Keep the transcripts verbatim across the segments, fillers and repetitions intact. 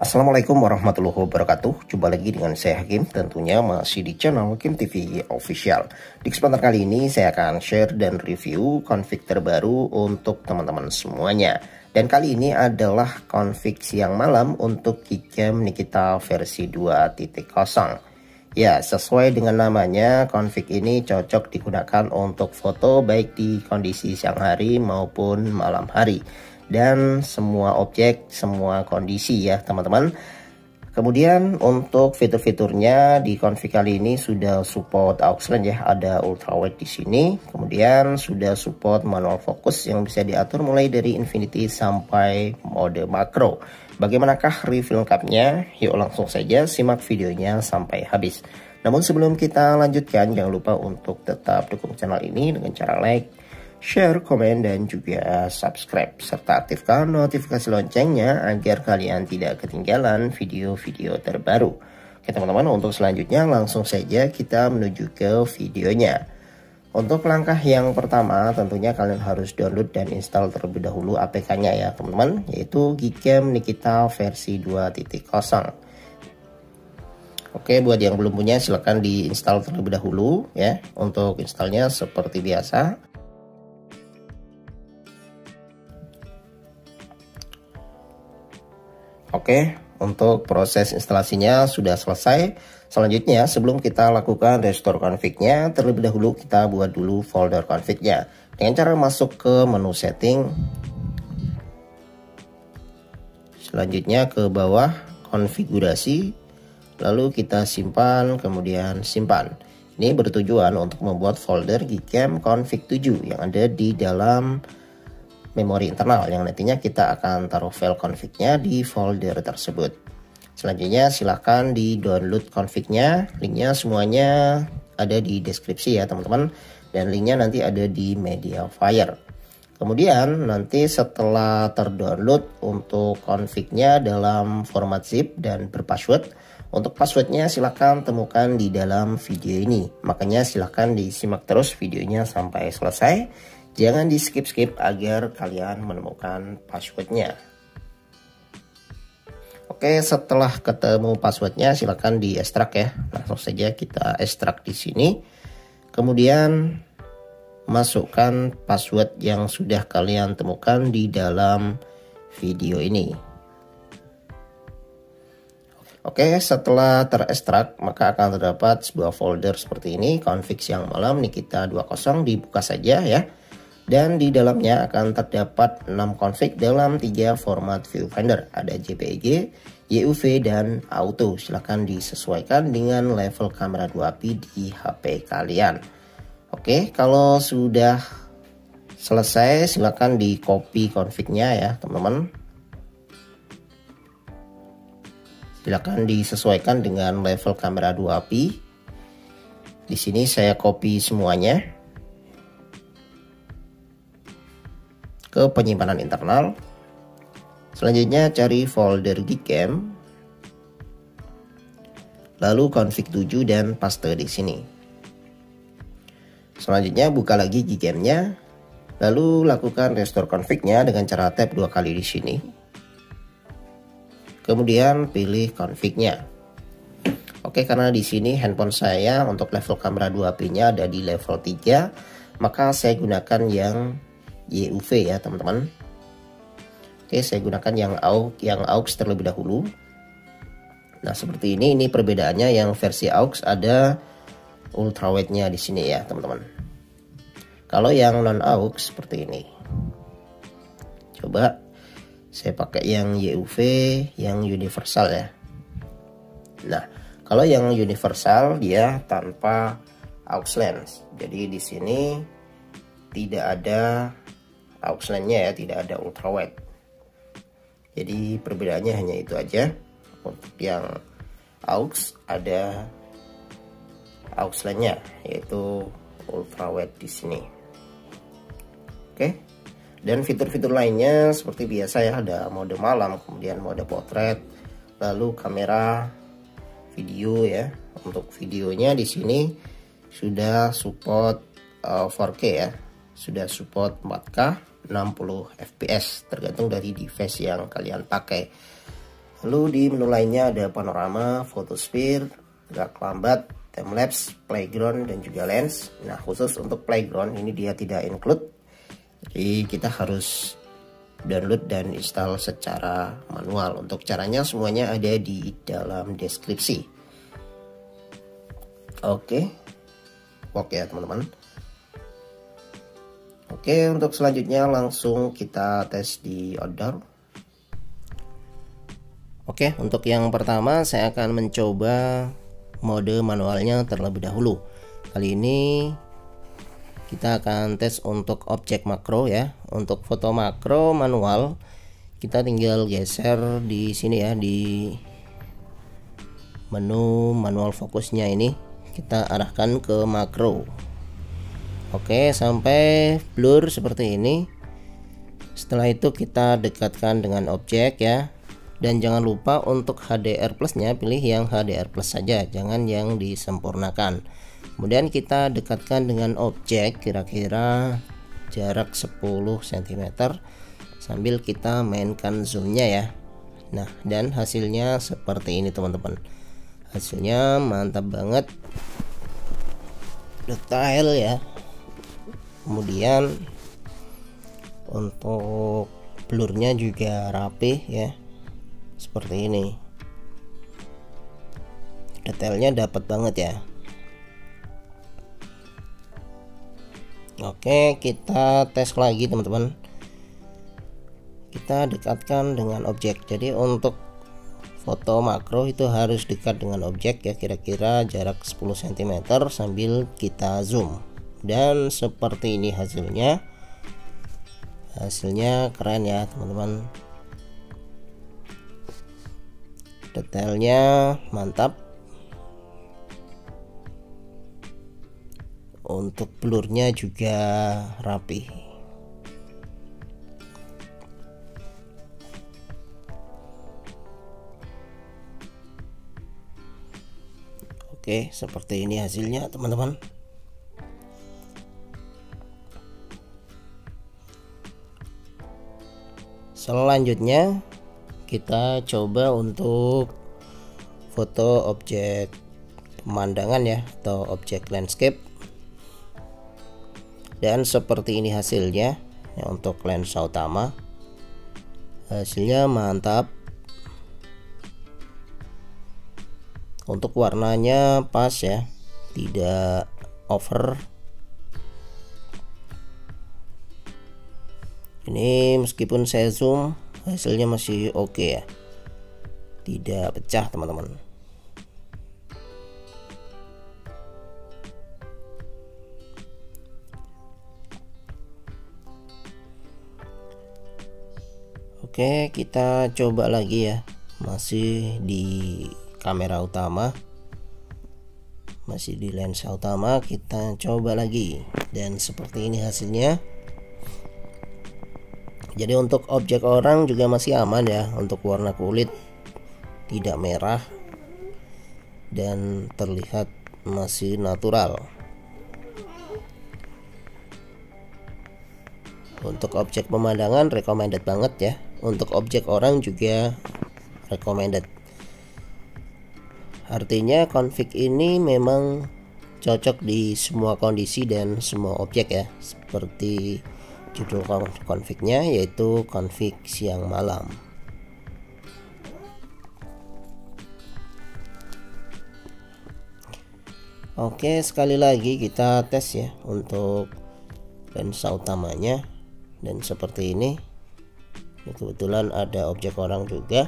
Assalamualaikum warahmatullahi wabarakatuh. Jumpa lagi dengan saya Hakim, tentunya masih di channel Hakim T V Official. Di kesempatan kali ini saya akan share dan review config terbaru untuk teman-teman semuanya. Dan kali ini adalah config siang malam untuk Gcam Nikita versi dua titik nol. Ya, sesuai dengan namanya, config ini cocok digunakan untuk foto baik di kondisi siang hari maupun malam hari. Dan semua objek, semua kondisi ya teman-teman. Kemudian untuk fitur-fiturnya di config kali ini sudah support aux lens ya, ada ultrawide di sini. Kemudian sudah support manual focus yang bisa diatur mulai dari infinity sampai mode makro. Bagaimanakah review lengkapnya? Yuk langsung saja simak videonya sampai habis. Namun sebelum kita lanjutkan, jangan lupa untuk tetap dukung channel ini dengan cara like, share, komen, dan juga subscribe, serta aktifkan notifikasi loncengnya agar kalian tidak ketinggalan video-video terbaru. Oke teman-teman, untuk selanjutnya langsung saja kita menuju ke videonya. Untuk langkah yang pertama tentunya kalian harus download dan install terlebih dahulu A P K-nya ya teman-teman, yaitu Gcam Nikita versi dua titik nol. Oke, buat yang belum punya silahkan diinstal terlebih dahulu ya. Untuk installnya seperti biasa. Oke, untuk proses instalasinya sudah selesai. Selanjutnya, sebelum kita lakukan restore config-nya, terlebih dahulu kita buat dulu folder config-nya. Dengan cara masuk ke menu setting. Selanjutnya ke bawah konfigurasi. Lalu kita simpan, kemudian simpan. Ini bertujuan untuk membuat folder Gcam config tujuh yang ada di dalam memori internal, yang nantinya kita akan taruh file config-nya di folder tersebut. Selanjutnya silahkan di download config-nya, linknya semuanya ada di deskripsi ya teman-teman, dan linknya nanti ada di Mediafire. Kemudian nanti setelah terdownload untuk config-nya dalam format zip dan berpassword, untuk passwordnya silahkan temukan di dalam video ini, makanya silahkan disimak terus videonya sampai selesai. Jangan di skip-skip agar kalian menemukan passwordnya. Oke, setelah ketemu passwordnya silahkan di ekstrak ya. Langsung saja kita ekstrak di sini. Kemudian masukkan password yang sudah kalian temukan di dalam video ini. Oke, setelah terekstrak maka akan terdapat sebuah folder seperti ini, config siang malam Nikita dua titik nol, dibuka saja ya. Dan di dalamnya akan terdapat enam config dalam tiga format viewfinder. Ada J P G, Y U V, dan auto. Silahkan disesuaikan dengan level kamera dua P di H P kalian. Oke, kalau sudah selesai silahkan di copy config-nya ya teman-teman. Silahkan disesuaikan dengan level kamera dua P. Di sini saya copy semuanya ke penyimpanan internal. Selanjutnya cari folder Gcam, lalu config tujuh dan paste di sini. Selanjutnya buka lagi Gcam-nya, lalu lakukan restore config-nya dengan cara tap dua kali di sini. Kemudian pilih config-nya. Oke, karena di sini handphone saya untuk level kamera dua P-nya ada di level tiga, maka saya gunakan yang Y U V ya teman-teman. Oke, saya gunakan yang aux yang aux terlebih dahulu. Nah, seperti ini ini perbedaannya, yang versi aux ada ultrawide-nya di sini ya teman-teman. Kalau yang non aux seperti ini. Coba saya pakai yang Y U V yang universal ya. Nah, kalau yang universal dia tanpa aux lens. Jadi di sini tidak ada aux lens-nya ya, tidak ada ultrawide. Jadi perbedaannya hanya itu aja. Untuk yang aux ada aux lens-nya, yaitu ultrawide di sini. Oke. Dan fitur-fitur lainnya seperti biasa ya, ada mode malam, kemudian mode potret, lalu kamera video ya. Untuk videonya di sini sudah support uh, empat K ya. Sudah support empat K enam puluh F P S tergantung dari device yang kalian pakai. Lalu di menu lainnya ada panorama, photosphere, gerak lambat, timelapse, playground, dan juga lens. Nah, khusus untuk playground ini dia tidak include, jadi kita harus download dan install secara manual. Untuk caranya semuanya ada di dalam deskripsi. Oke, oke ya teman-teman. Oke, untuk selanjutnya langsung kita tes di outdoor. Oke, untuk yang pertama saya akan mencoba mode manualnya terlebih dahulu. Kali ini kita akan tes untuk objek makro ya. Untuk foto makro manual kita tinggal geser di sini ya, di menu manual fokusnya ini kita arahkan ke makro. Oke, sampai blur seperti ini. Setelah itu kita dekatkan dengan objek ya. Dan jangan lupa untuk H D R plusnya pilih yang H D R plus saja, jangan yang disempurnakan. Kemudian kita dekatkan dengan objek kira-kira jarak sepuluh sentimeter sambil kita mainkan zoomnya ya. Nah, dan hasilnya seperti ini teman-teman. Hasilnya mantap banget, detail ya. Kemudian untuk blurnya juga rapih ya, seperti ini. Detailnya dapat banget ya. Oke, kita tes lagi teman-teman. Kita dekatkan dengan objek. Jadi untuk foto makro itu harus dekat dengan objek ya, kira-kira jarak sepuluh sentimeter sambil kita zoom. Dan seperti ini hasilnya. Hasilnya keren ya teman-teman. Detailnya mantap. Untuk blurnya juga rapi. Oke, seperti ini hasilnya teman-teman. Selanjutnya kita coba untuk foto objek pemandangan ya, atau objek landscape. Dan seperti ini hasilnya ya, untuk lensa utama hasilnya mantap. Untuk warnanya pas ya, tidak over. Ini meskipun saya zoom hasilnya masih oke ya, tidak pecah teman-teman. Oke, kita coba lagi ya, masih di kamera utama, masih di lensa utama. Kita coba lagi dan seperti ini hasilnya. Jadi untuk objek orang juga masih aman ya, untuk warna kulit tidak merah dan terlihat masih natural. Untuk objek pemandangan recommended banget ya. Untuk objek orang juga recommended. Artinya config ini memang cocok di semua kondisi dan semua objek ya. Seperti judul confignya yaitu config siang malam. Oke, sekali lagi kita tes ya untuk lensa utamanya. Dan seperti ini. Ini kebetulan ada objek orang juga.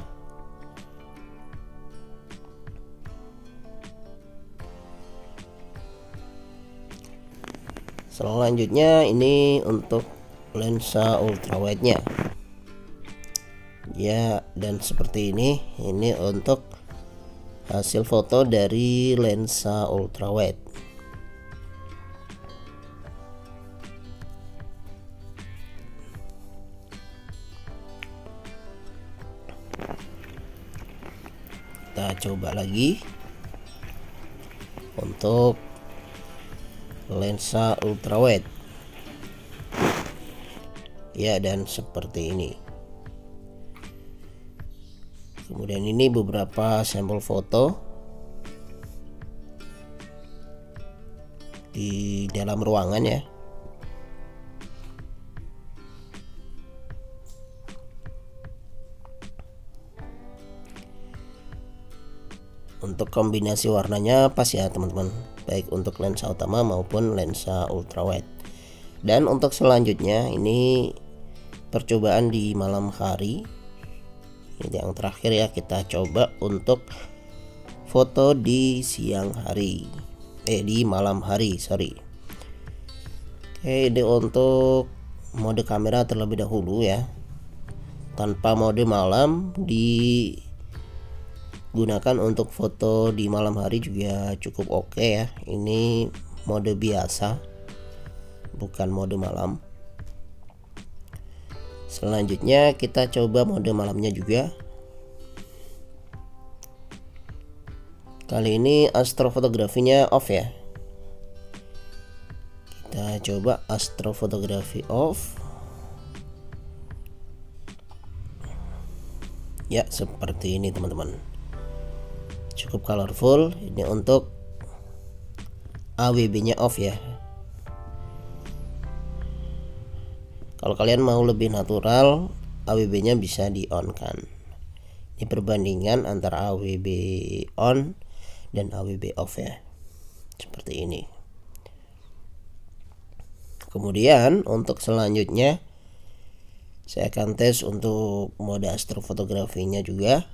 Selanjutnya ini untuk lensa ultrawide-nya. Ya, dan seperti ini. Ini untuk hasil foto dari lensa ultrawide. Kita coba lagi untuk lensa ultrawide ya, dan seperti ini. Kemudian ini beberapa sampel foto di dalam ruangan ya. Untuk kombinasi warnanya pas ya teman-teman, baik untuk lensa utama maupun lensa ultrawide. Dan untuk selanjutnya ini percobaan di malam hari. Ini yang terakhir ya, kita coba untuk foto di siang hari, eh di malam hari, sorry. Oke, ini untuk mode kamera terlebih dahulu ya. Tanpa mode malam, digunakan untuk foto di malam hari juga cukup oke ya. Ini mode biasa, bukan mode malam. Selanjutnya kita coba mode malamnya juga. Kali ini astrofotografinya off ya. Kita coba astrofotografi off. Ya, seperti ini teman-teman. Cukup colorful. Ini untuk A W B-nya off ya. Kalau kalian mau lebih natural, A W B-nya bisa di on kan. Ini perbandingan antara A W B on dan A W B off ya. Seperti ini. Kemudian untuk selanjutnya saya akan tes untuk mode astrofotografinya juga.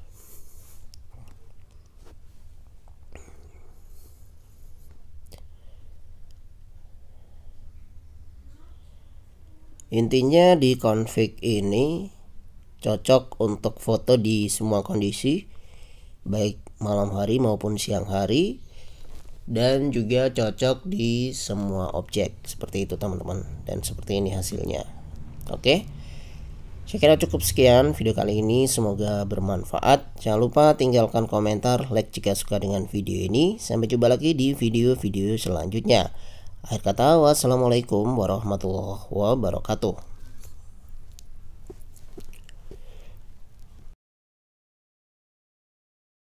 Intinya di config ini cocok untuk foto di semua kondisi, baik malam hari maupun siang hari, dan juga cocok di semua objek. Seperti itu teman-teman, dan seperti ini hasilnya. Oke, saya kira cukup sekian video kali ini, semoga bermanfaat. Jangan lupa tinggalkan komentar, like jika suka dengan video ini. Sampai jumpa lagi di video-video selanjutnya. Akhir kata, wassalamualaikum warahmatullahi wabarakatuh.